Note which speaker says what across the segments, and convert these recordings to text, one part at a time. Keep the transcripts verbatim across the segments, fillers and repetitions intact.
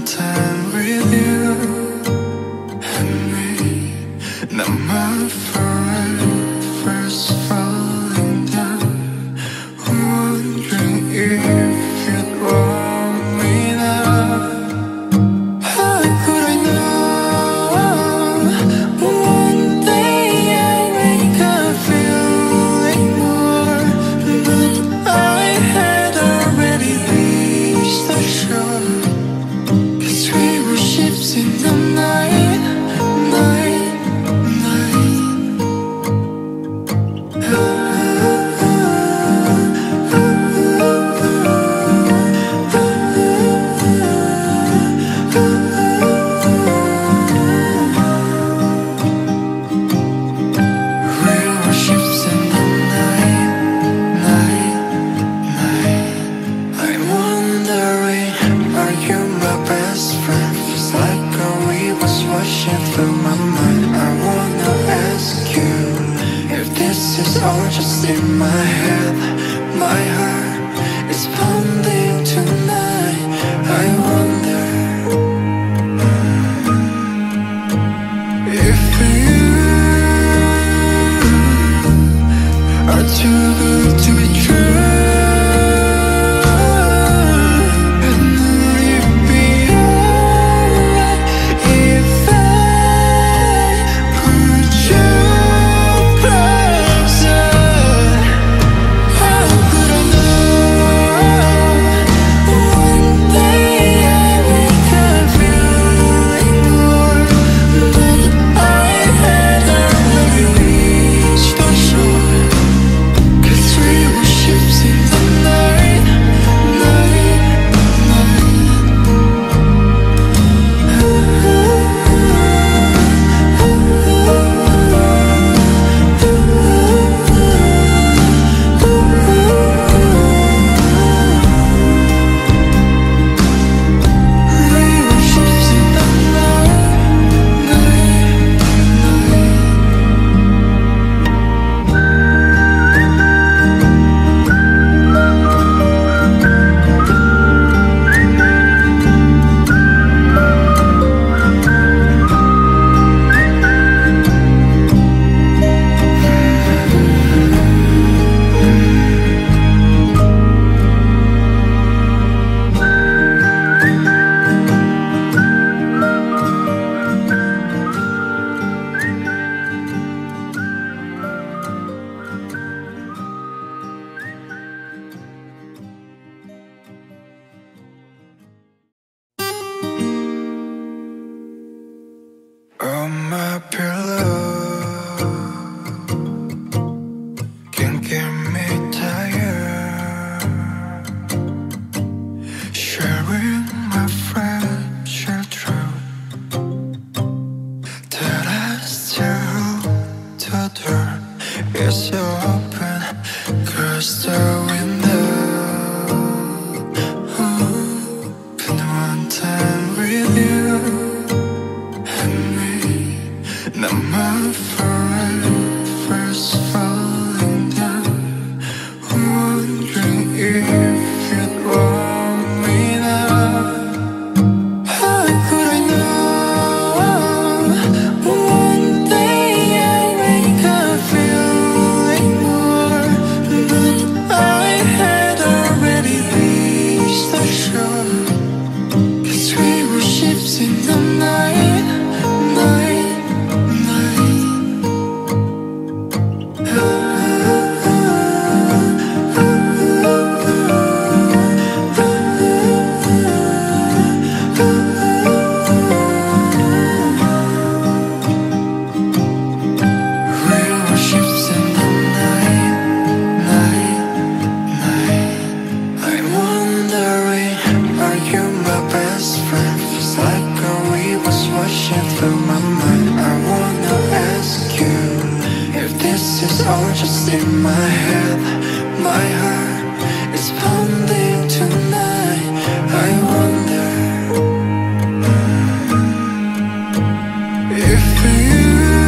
Speaker 1: time with you and me. Now my forever's falling down, wondering if you'd want me now. How could I know one day I wake up feeling more, but I had already reached the shore. Cause we were ships in the night, night, night. We were ships in the night, night, night. I'm wondering, are you my best friend? Feels like a wave was washing through my mind. I wanna ask you if this is all just in my head. My heart is pounding tonight. I wonder if you are too good to be true. And would it be alright if I put you closer? How could I know one day I wake up feeling more, but I had already reached the shore. Cause we were ships in the night, night, night. We were ships in the night, night, night. On my pillow can get me tired, sharing my fragile truth that I still the door is open, cause the window open one time with you and me. Now my forever's falling down, wondering if you'd want me now. How could I know one day I wake up feeling more, but I had already reached the shore. Cause we were ships in the night, night, night. We were ships in the night, night, night. I'm wondering, are you my best friend? Feels like a wave was washing through my mind. I wanna ask you if this is all just in my head. My heart is pounding tonight. I wonder if you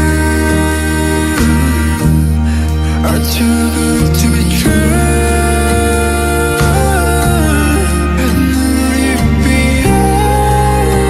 Speaker 1: are too good to be true. And would it be alright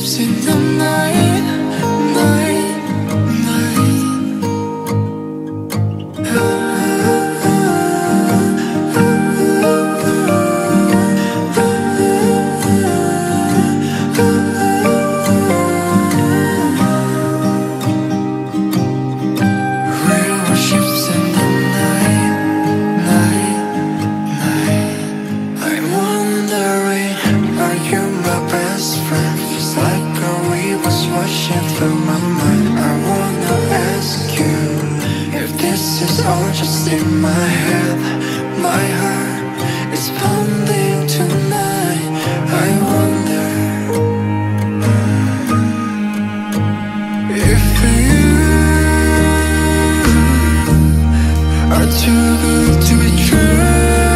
Speaker 1: ships in the night, night, night. Or just in my head, my heart is pounding tonight. I wonder if you are too good to be true.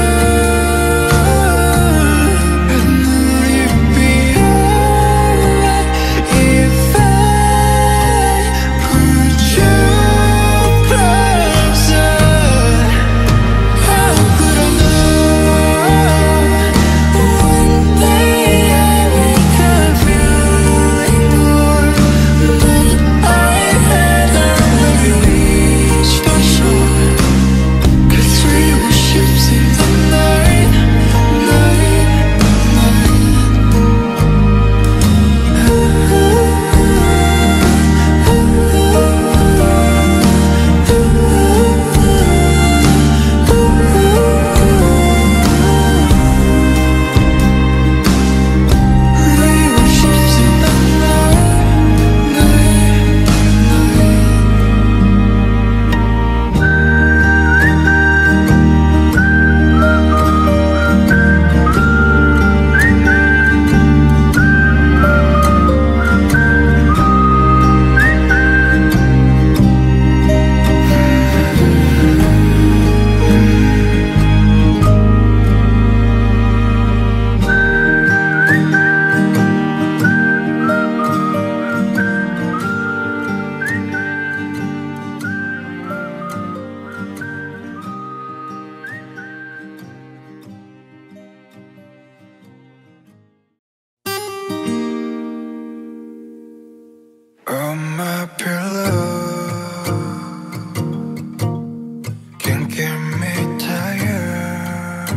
Speaker 1: On my pillow can get me tired,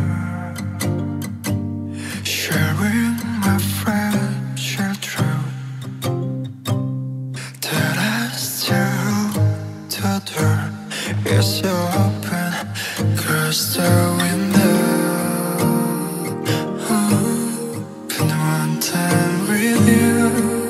Speaker 1: sharing my fragile truth that I still the door is open, close the window, open one time with you.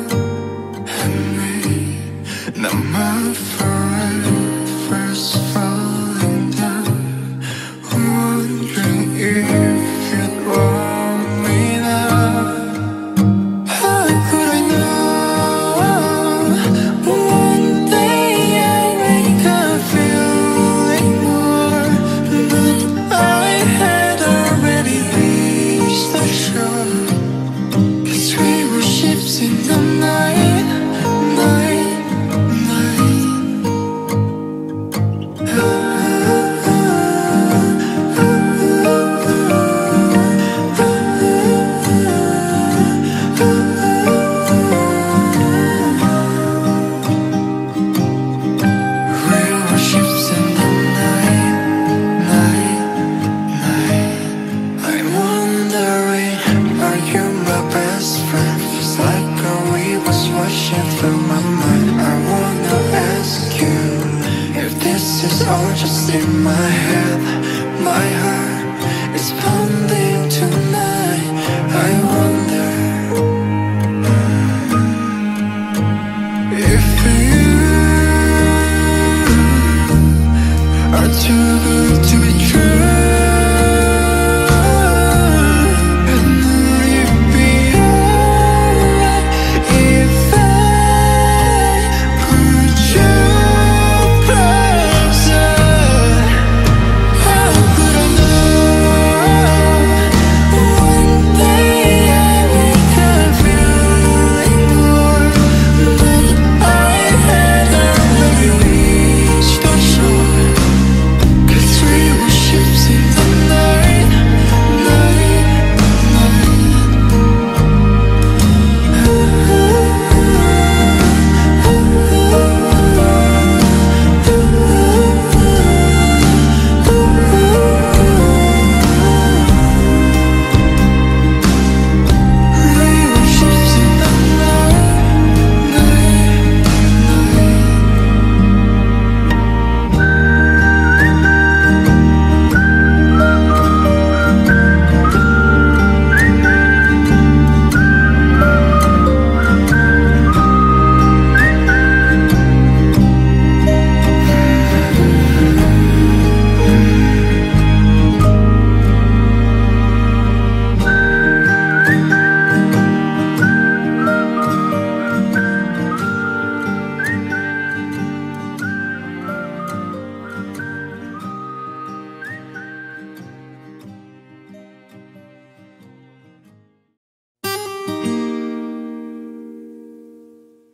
Speaker 1: Now my forever's falling down, wondering if you'd want me now. How could I know? One day I wake up feeling more, but I had already reached the shore. 'Cause we were ships in the night, night. Or just in my head, my heart is pounding tonight. I wonder if you are too good to be true. Oh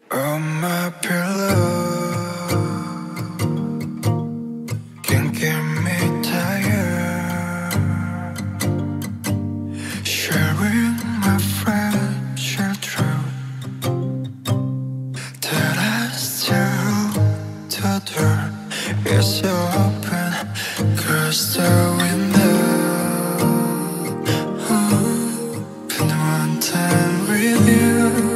Speaker 1: On my pillow can get me tired, sharing my fragile truth that I still the door is open, close the window, open one time with you.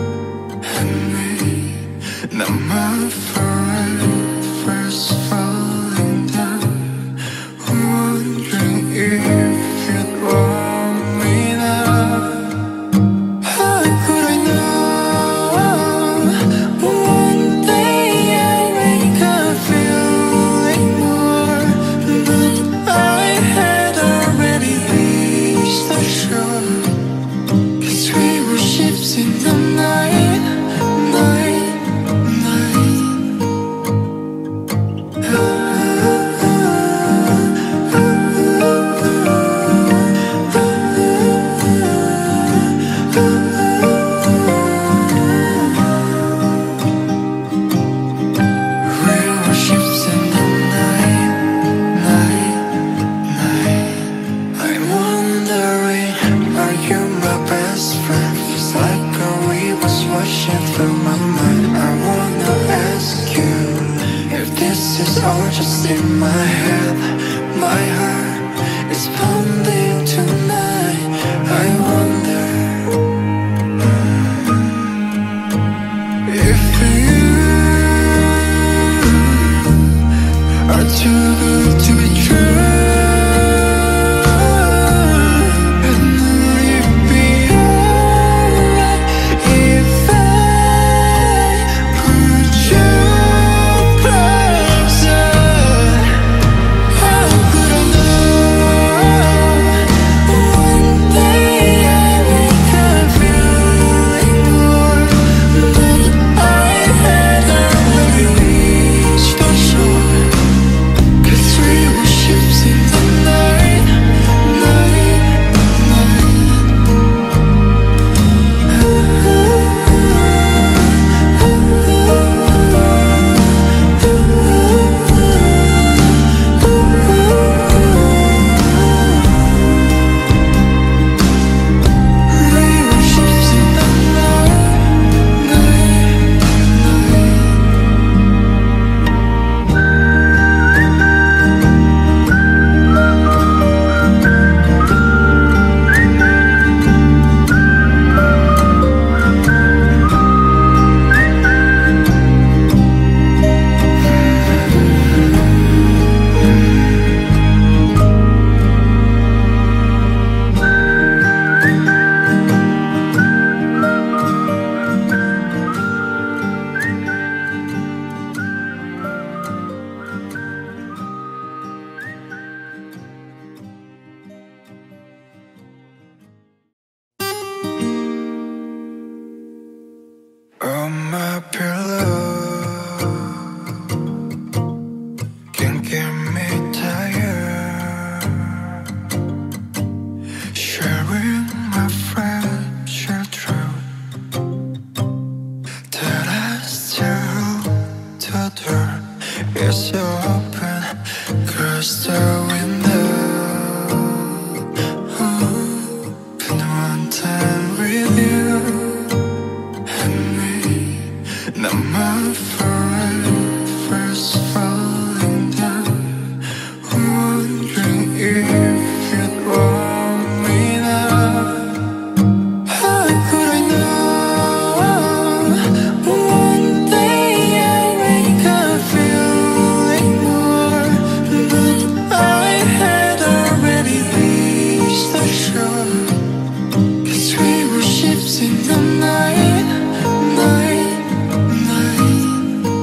Speaker 1: Now my forever's falling down, wondering if you'd want me now. How could I know one day I wake up feeling more, but I had already reached the shore, 'cause we were ships in the night, night. Or just in my head, my heart is pounding tonight. I wonder if you are too good to be true. On my pillow can get me tired, sharing my fragile truth that I still the door is open, close the window, open one time with you. Now my forever's falling down, wondering if you'd want me now. How could I know one day I wake up feeling more, but I had already reached the shore, 'cause we were ships in the night, night.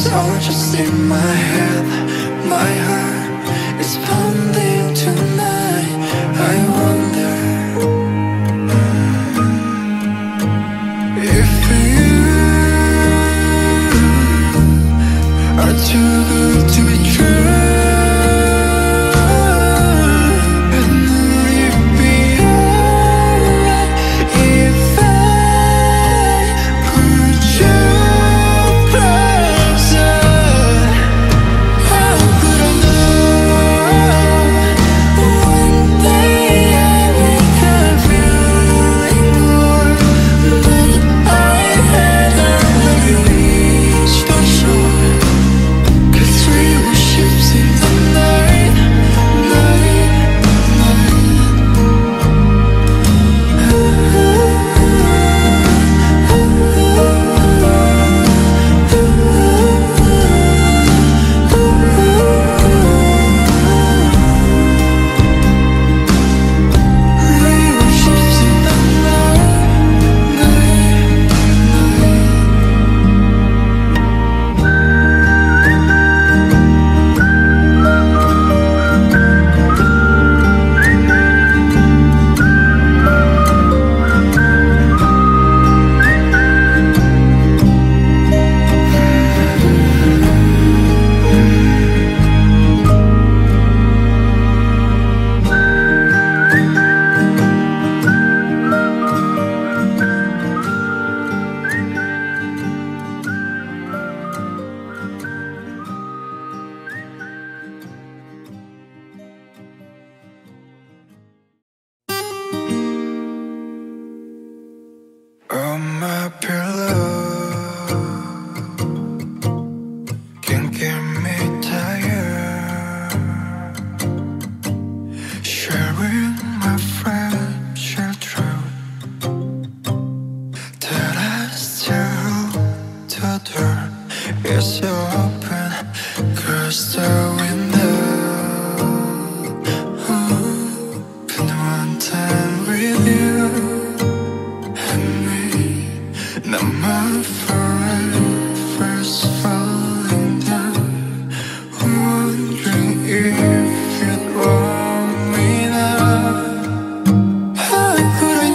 Speaker 1: all just in my head. My heart is pounding tonight. I wonder if you are too good to be true. On my pillow can get me tired. Sharing my fragile truth that I still hold the door is open. Close the window. Open one time with you. Now my forever's falling down, wondering if you'd want me now. How could I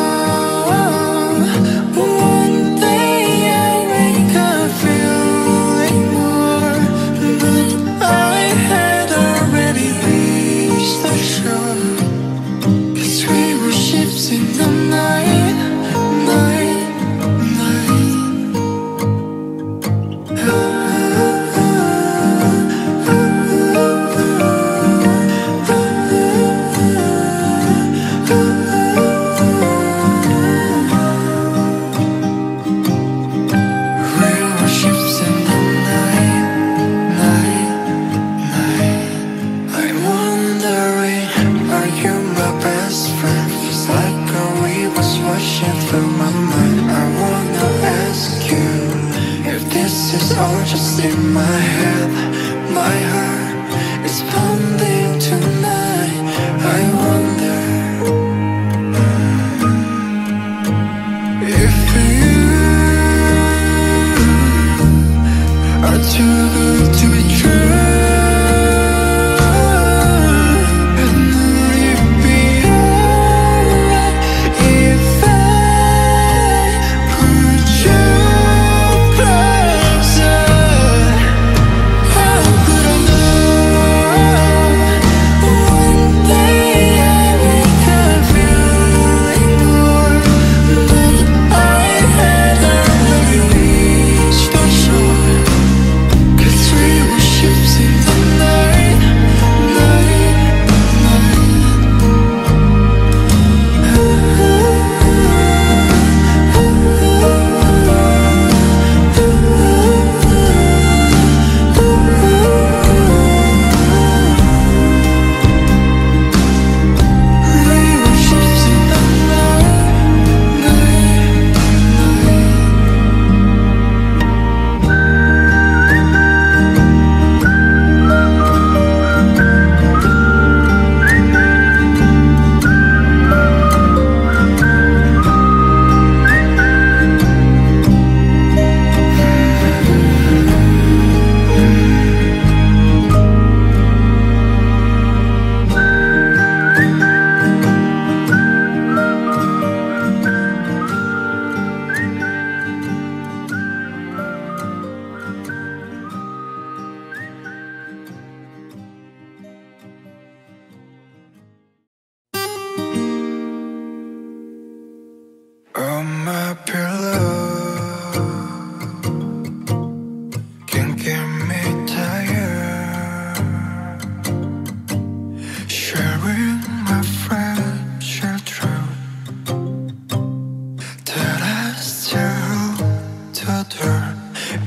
Speaker 1: know? One day I wake up feeling more, but I had already reached the shore. 'Cause we were ships in the night, night. All just in my head. My heart is pounding tonight. I wonder if you are too good to be true. I had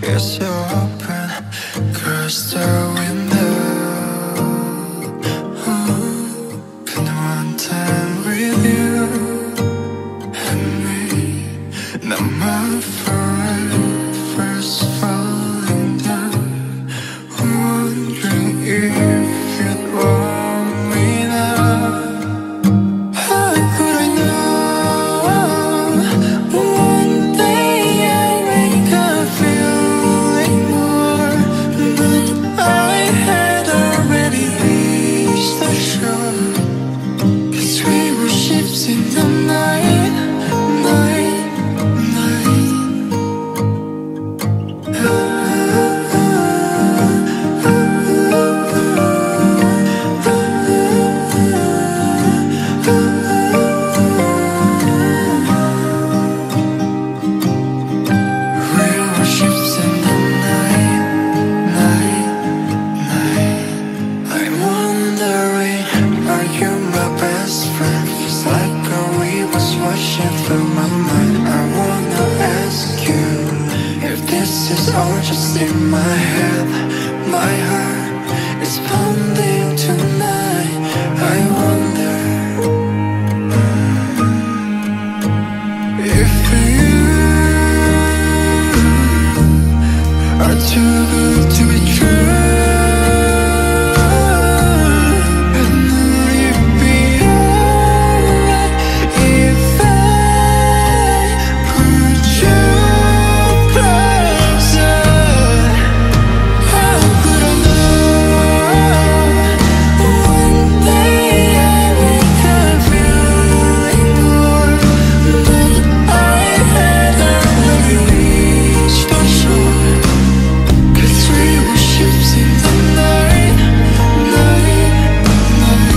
Speaker 1: is open across the window. Been one time with you and me. Now my forever's falling down, wondering if you'd want me now. How could I know? One day I wake up feeling more, but I had already reached the shore. 'Cause we were ships in the night, night, night. We were ships in the night, night, night. I'm wondering, are you my best friend? Feels like a wave was washing through my mind. I wanna ask you if this is all just in my head. My heart is pounding tonight. I wonder if you are too good to be true. And will you be alright if I put you closer? How could I know? One day I wake up feeling more, but I had already reached the shore. 'Cause we were ships in the night, night, night.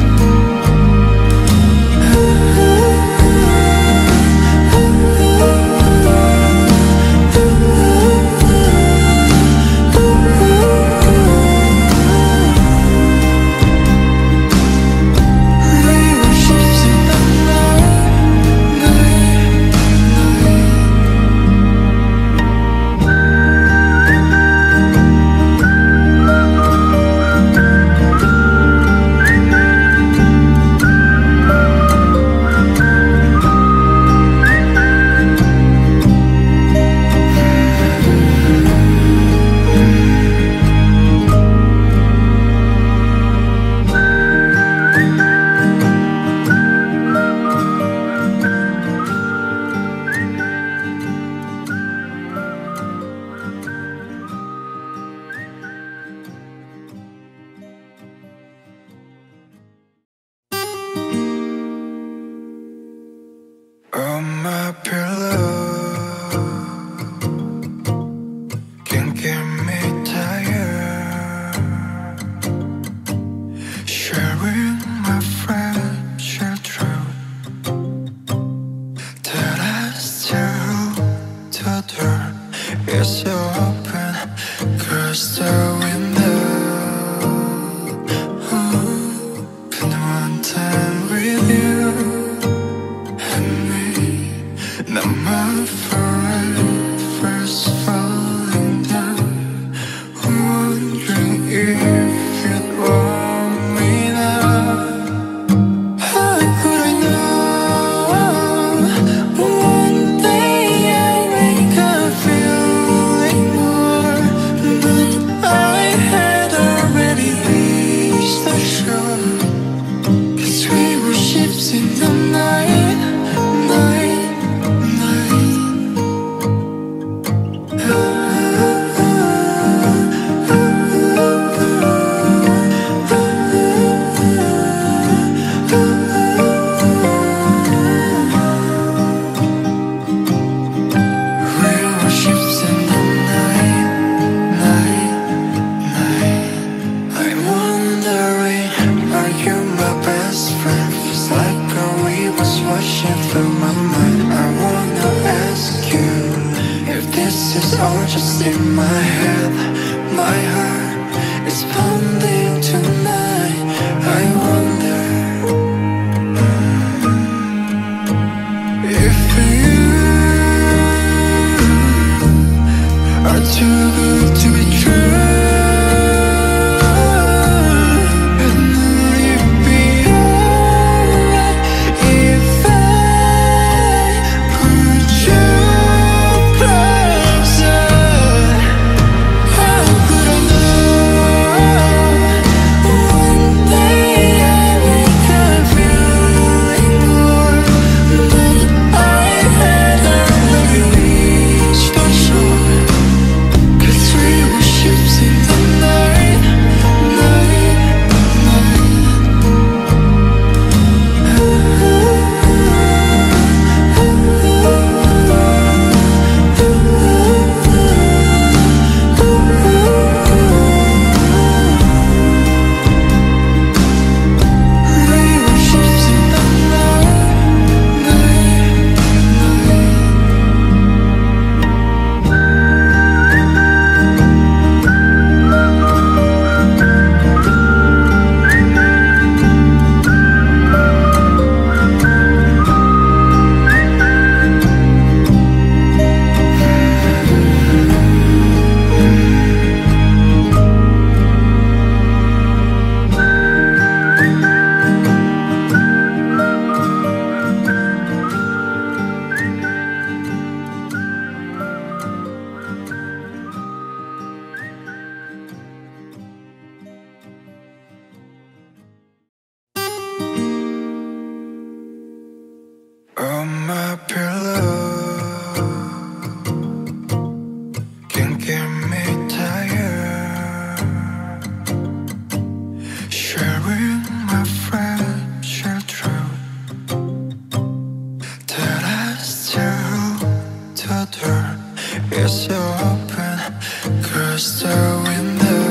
Speaker 1: We were ships in the night, night, on my pillow can get me tired. Sharing my fragile truth that I still the door is open across the window. Been one time with you and me. Now my forever's falling down, wondering if you'd want me now. How could I know? One day I wake up feeling more, but I had already reached the shore. 'Cause we were ships in the night, night, night. We were ships in the night, night, night. I'm wondering, are you my best friend? Feels like a wave was washing through my mind. I wanna ask you if this is all just in my head. My heart is pounding tonight. I wonder if you are too good to be true. And will you be alright if I put you closer? How could I know one day I wake up feeling more than I had already reached the shore? 'Cause we were ships in the night, night, night. We were ships in the night, night, night. Oh, my pillow can get me tired. Sharing my fragile truth that I still the door is open, 'cause the window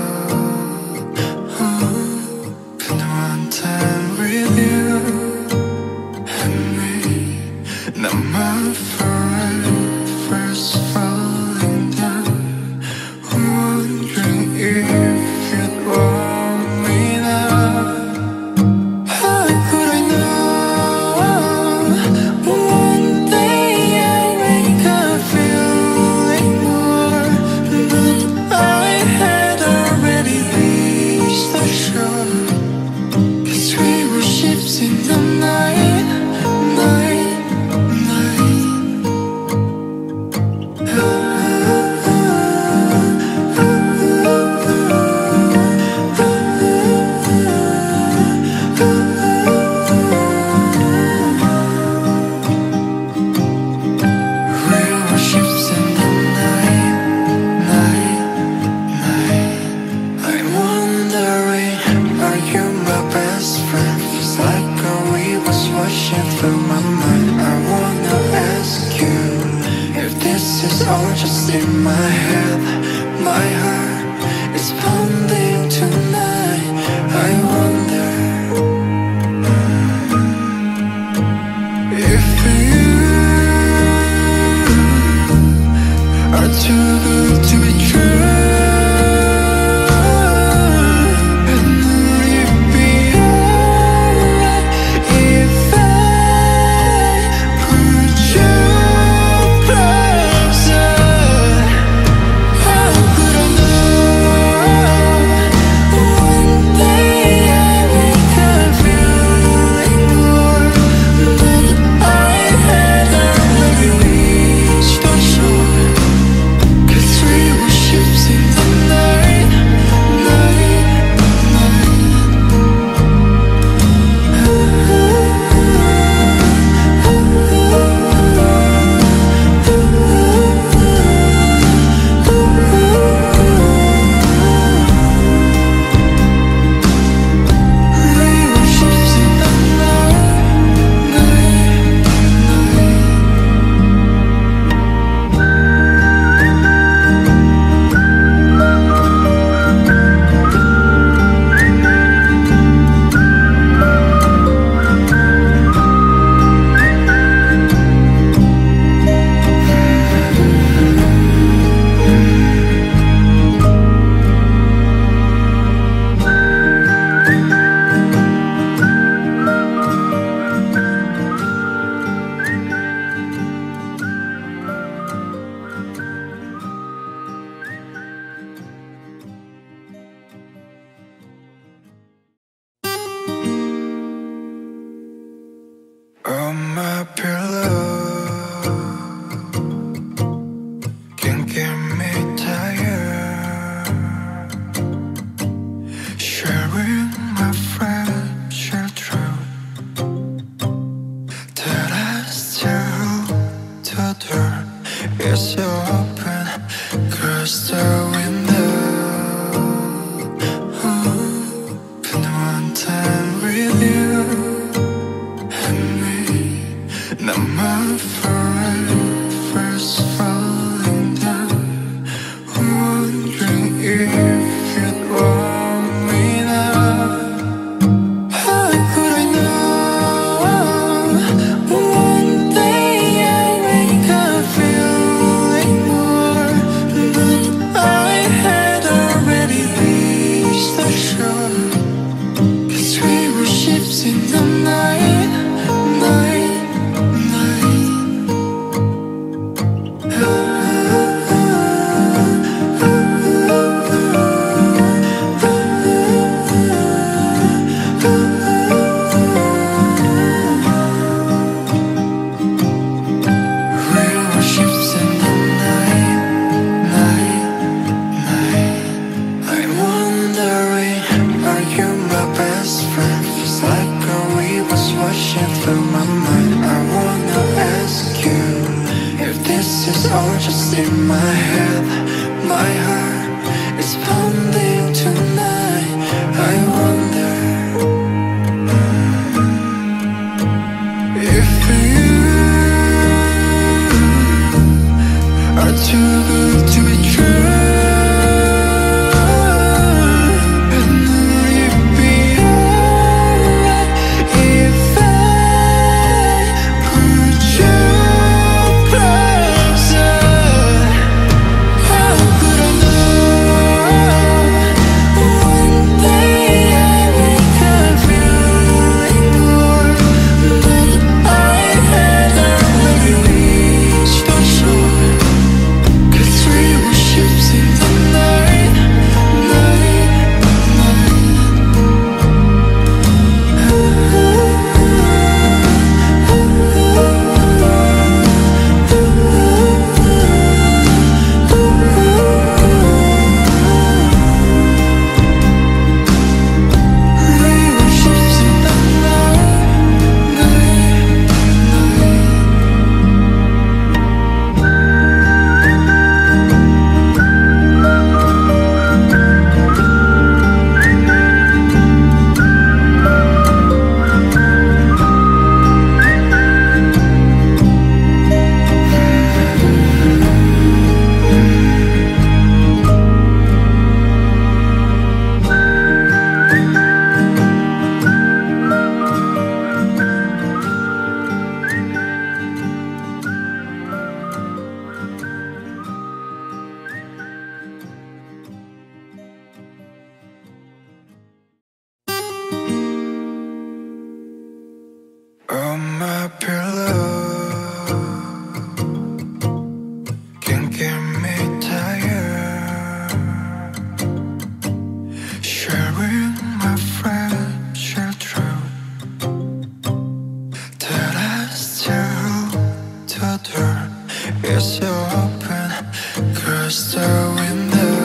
Speaker 1: open one time with you. Now my forever's falling down, wondering if you'd want me now. How could I know one day I wake up feeling more than I had already reached the shore? 'Cause we were ships in the night, night. All just in my head, my heart is pounding tonight. I wonder if you are too good to be true. And will you be alright if I put you closer? How could I know door is open, close the window. Open one time with you and me. Now my forever's falling down, wondering if you'd want me now. How could I know? One day I wake up feeling more, but I had already reached the shore. 'Cause we were ships in the night, night, night. We were ships in the night, night, night. I'm wondering, are you my best friend? Feels like a wave was washing through my mind. I wanna ask you if this is all just in my head. My heart is pounding tonight. I wonder if you are too good to be true. And would it be alright if I put you closer? How could I know? One day I wake up feeling more, but I had already reached the shore. 'Cause we were ships in the night, night, night. We were ships in the night, night, night. Oh, my pillow can get me tired. Sharing my fragile truth that I still the door is open, close the window.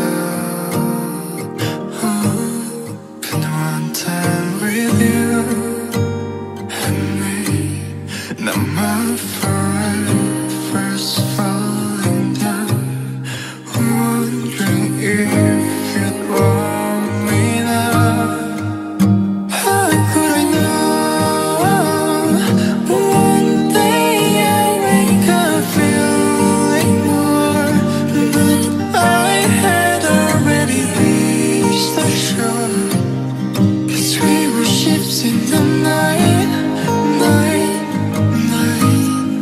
Speaker 1: Open one time with you and me. Now my forever's falling down, wondering if you'd want me now. How could I know? One day I wake up feeling more, but I had already reached the shore. 'Cause we were ships in the night, night, night.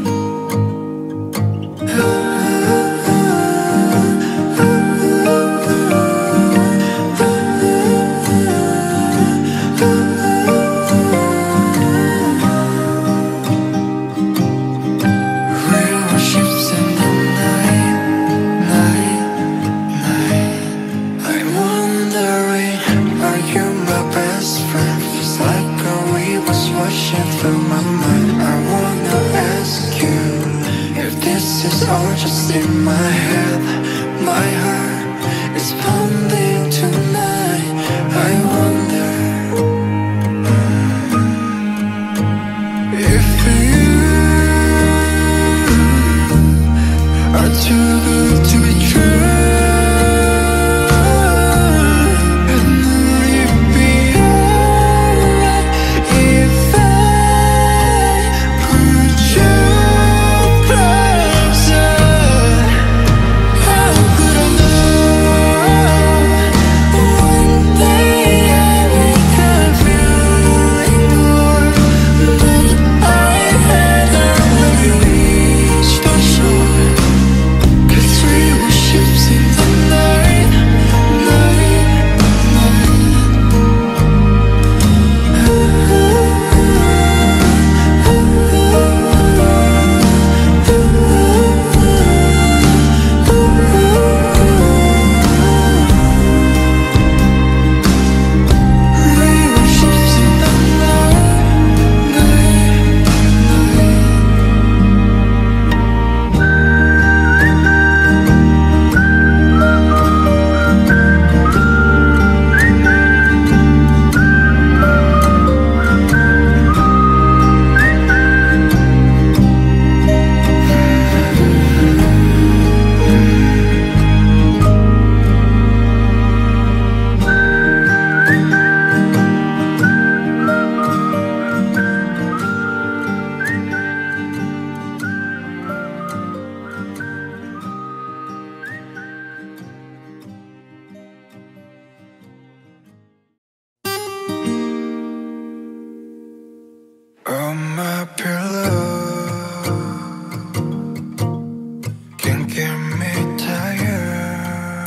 Speaker 1: We were ships in the night, night, night. I'm wondering, are you my best friend? Feels like a wave was washing through my mind. I wanna ask you if this is all just in my head. My heart is pounding tonight. I wonder if you too good to be true. On my pillow can get me tired.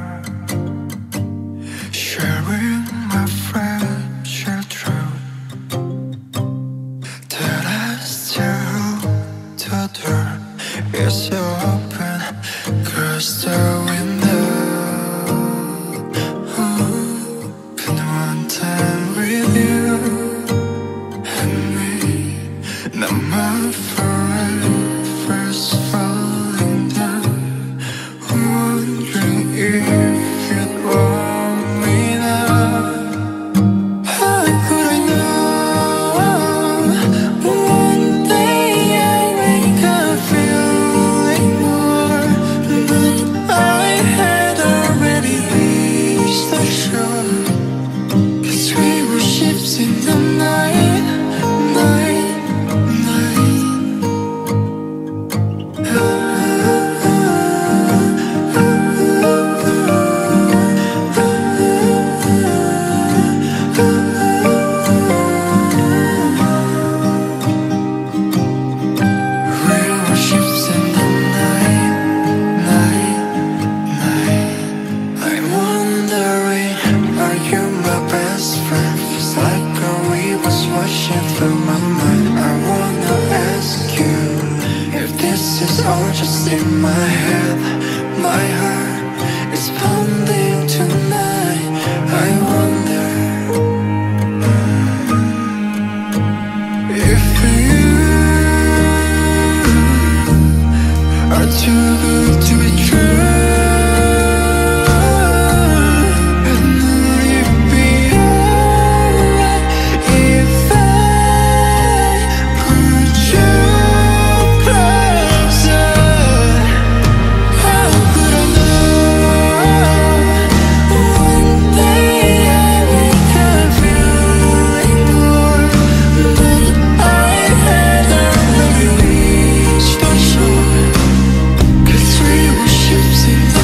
Speaker 1: Sharing my fragile truth that I still hold the door is open across the window. Open one time with you. Now my forever's falling down, wondering if you'd want me now. How could I know? One day I wake up feeling more, but I had already reached the shore. 'Cause we were ships in the night, night. Or just in my head, my heart is pounding tonight. I wonder if you are too good to be true. Ships in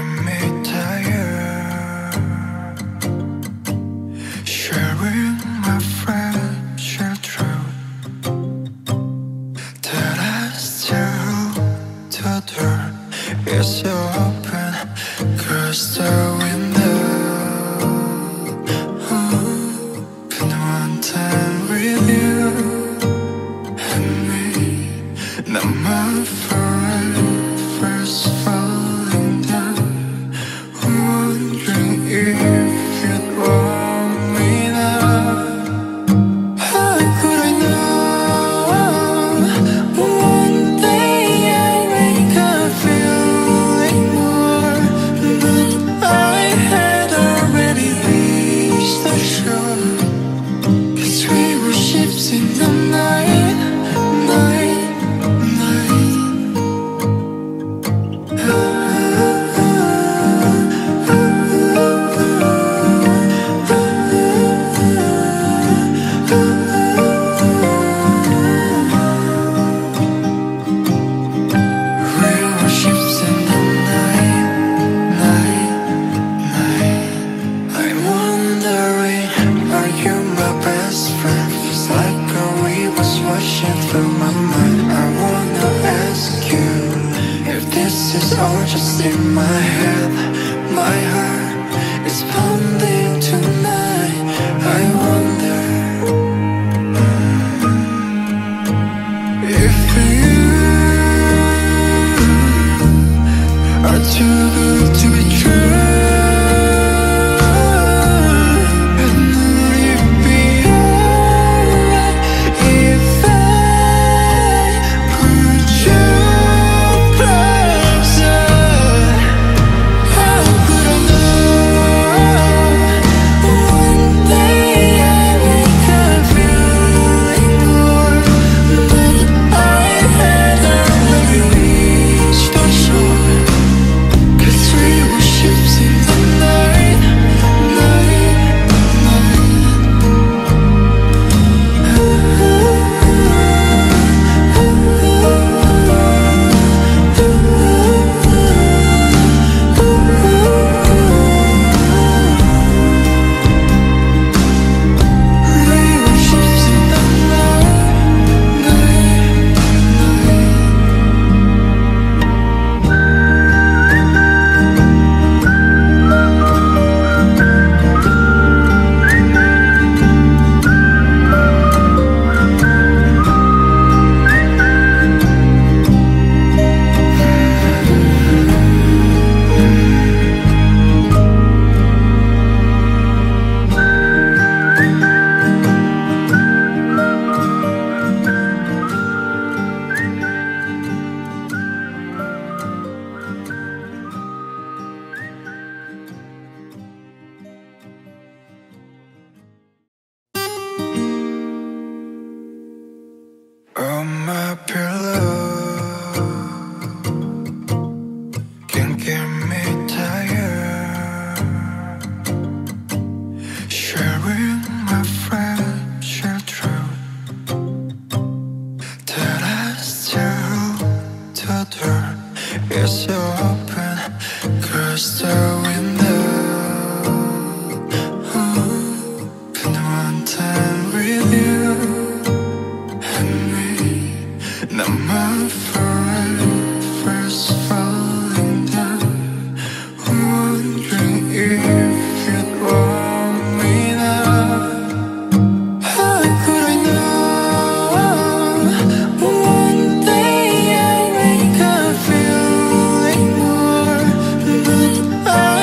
Speaker 1: get me tired. Sharing my fragile truth that I still the door is open, close the window. Open one time with you and me. Now my forever's falling down, wondering if you'd want me now. How could I know one day I'd wake up feeling more, but I had already reached the shore. 'Cause we were ships in the night, night, night. We were ships in the night, night, night. I'm wondering, are you my best friend? Feels like a wave was washing through my mind. I wanna ask you if this is all just in my head. My heart is pounding tonight. I wonder if you are too good to be true. And would it be alright if I put you closer? How could I know one day I wake up feeling more, but I had already reached the shore. 'Cause we were ships in the night, night, night. We were ships in the night, night, night. Oh, my pillow can get me tired. Sharing my fragile truth that I still the door is open, close the window. Open one time with you and me. Now my forever's falling down, wondering if you'd want me now. How could I know one day I'd wake up feeling more, but I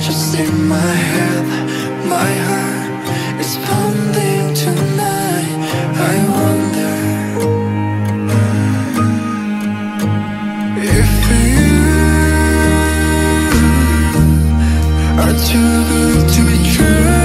Speaker 1: just in my head. My heart is pounding tonight. I wonder if you are too good to be true.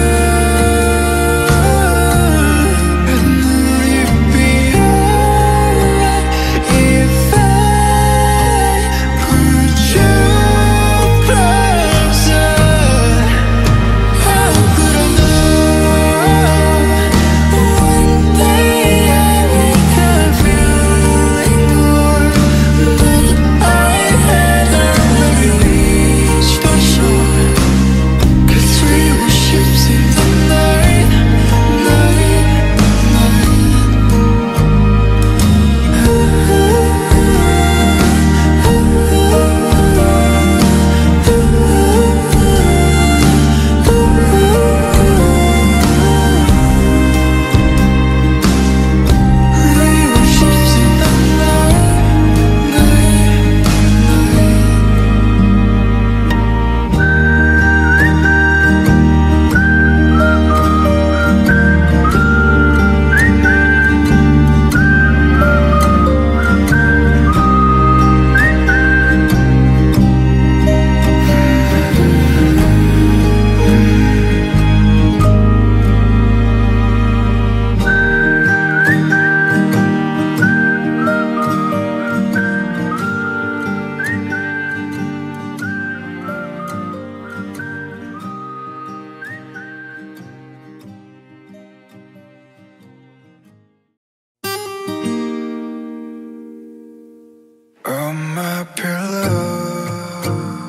Speaker 1: On my pillow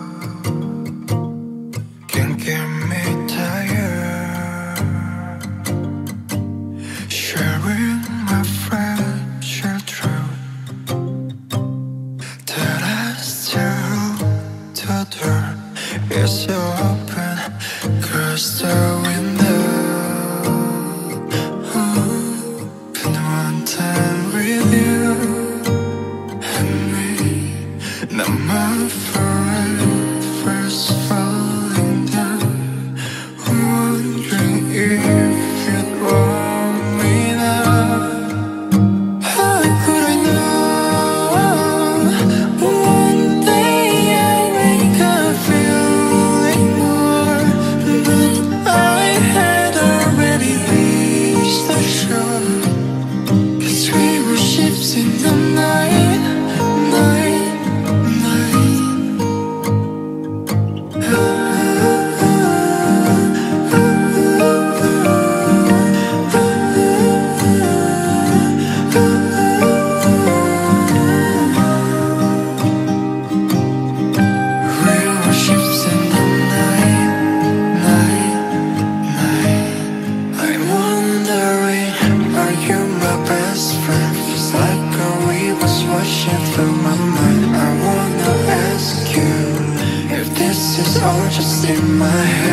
Speaker 1: can get me tired. Sharing my fragile truth that I still hold the door is open across the window. Open one time with you. Now my forever's falling down, wondering if you'd want me now. How could I know? One day I wake up feeling more, but I had already reached the shore. 'Cause we were ships in the night, night. Or just in my head.